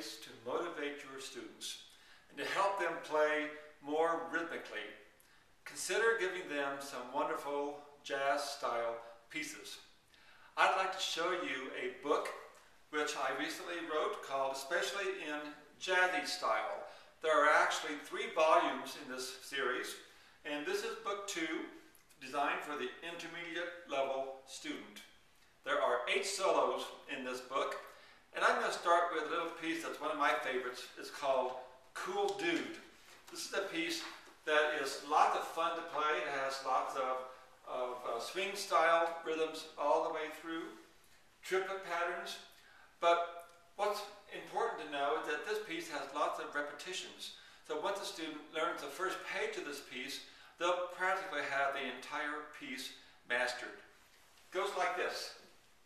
ways to motivate your students and to help them play more rhythmically, consider giving them some wonderful jazz-style pieces. I'd like to show you a book which I recently wrote called Especially in Jazzy Style. There are actually 3 volumes in this series, and this is book 2, designed for the intermediate level student. There are 8 solos in this book, and I'm going to start with a little piece that's one of my favorites. It's called Cool Dude. This is a piece that is lots of fun to play. It has lots of swing style rhythms all the way through, triplet patterns. But what's important to know is that this piece has lots of repetitions. So once a student learns the first page of this piece, they'll practically have the entire piece mastered. It goes like this.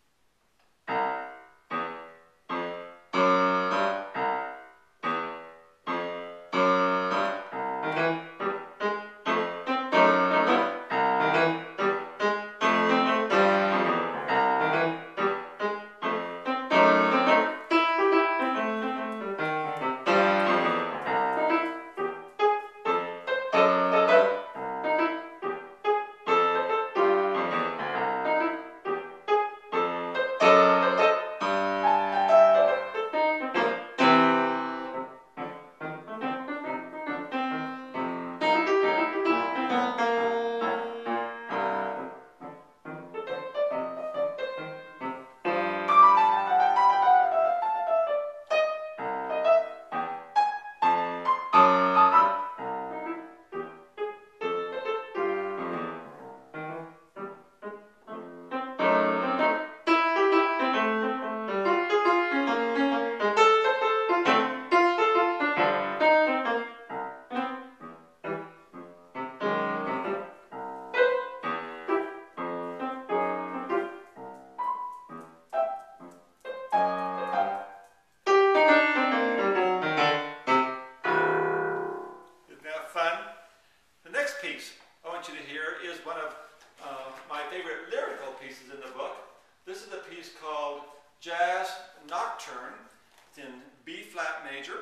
My favorite lyrical pieces in the book. This is a piece called Jazz Nocturne. It's in B flat major,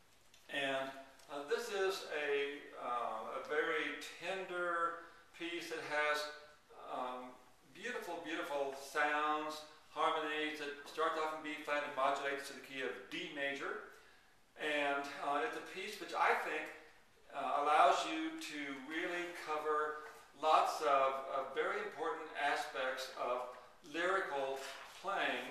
and this is a very tender piece that has beautiful, beautiful sounds, harmonies. It starts off in B flat and modulates to the key of D major, and it's a piece which I think allows you to really cover lots of very important aspects of lyrical playing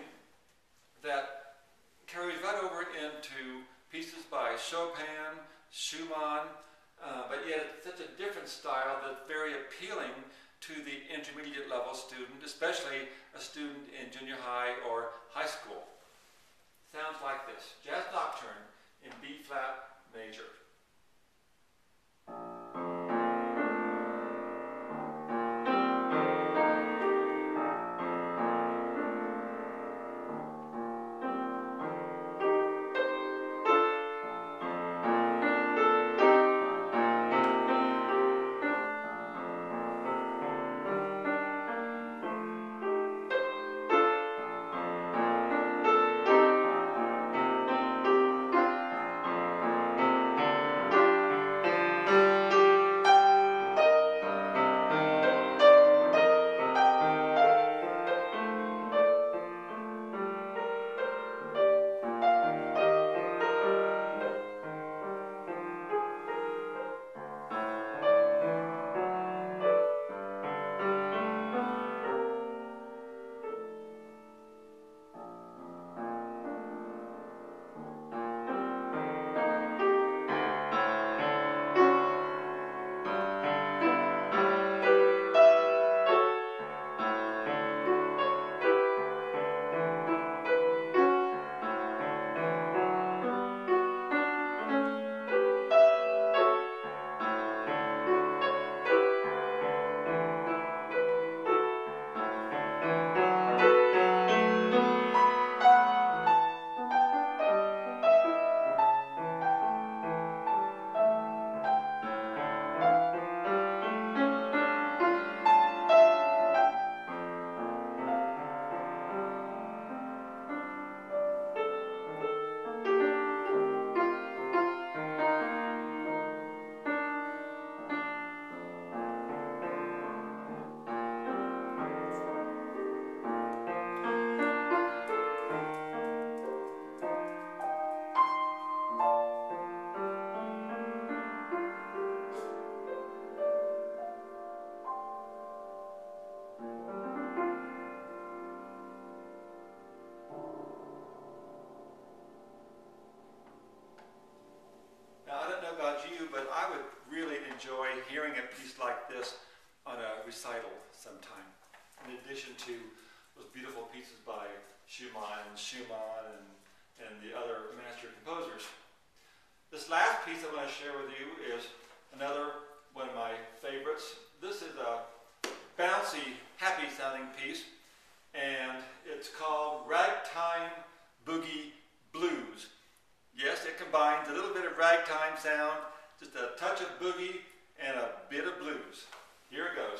that carries right over into pieces by Chopin, Schumann, but yet it's such a different style that's very appealing to the intermediate level student, especially a student in junior high or high school. Sounds like this: Jazz Nocturne in B flat major. about you, but I would really enjoy hearing a piece like this on a recital sometime, in addition to those beautiful pieces by Schumann and the other master composers. This last piece I want to share with you is another one of my favorites. This is a bouncy, happy-sounding piece, and it's called Ragtime Boogie Blues. Yes, it combines a little bit of ragtime sound, just a touch of boogie, and a bit of blues. Here it goes.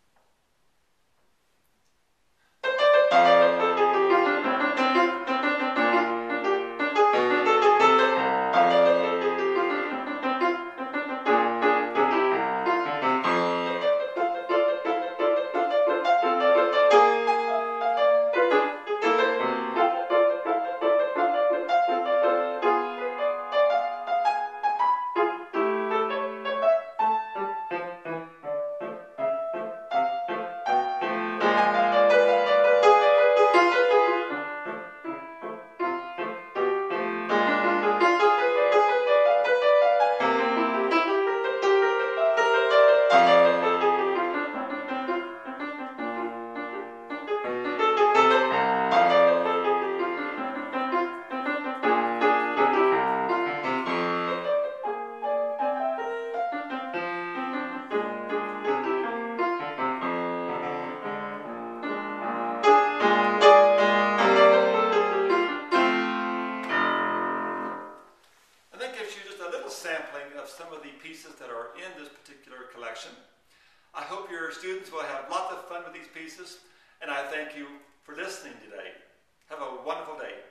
Sampling of some of the pieces that are in this particular collection. I hope your students will have lots of fun with these pieces, and I thank you for listening today. Have a wonderful day.